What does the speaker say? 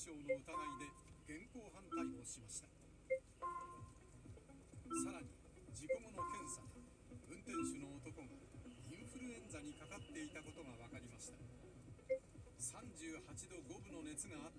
傷の疑いで現行犯逮捕しました。さらに事故後の検査で運転手の男がインフルエンザにかかっていたことが分かりました。38度5分の熱があ